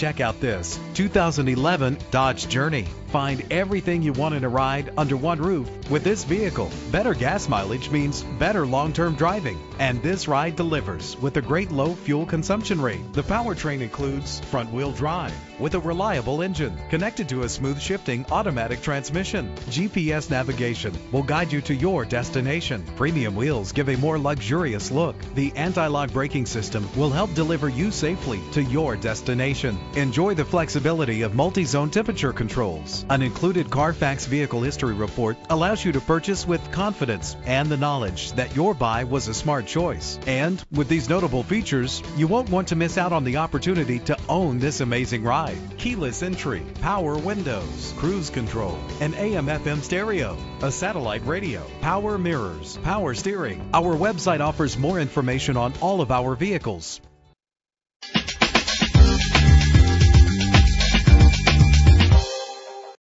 check out this 2011 Dodge Journey. Find everything you want in a ride under one roof with this vehicle. Better gas mileage means better long-term driving, and this ride delivers with a great low fuel consumption rate. The powertrain includes front-wheel drive with a reliable engine connected to a smooth shifting automatic transmission. GPS navigation will guide you to your destination. Premium wheels give a more luxurious look. The anti-lock braking system will help deliver you safely to your destination. Enjoy the flexibility of multi-zone temperature controls. An included Carfax Vehicle History Report allows you to purchase with confidence and the knowledge that your buy was a smart choice. And with these notable features, you won't want to miss out on the opportunity to own this amazing ride. Keyless entry, power windows, cruise control, an AM/FM stereo, a satellite radio, power mirrors, power steering. Our website offers more information on all of our vehicles.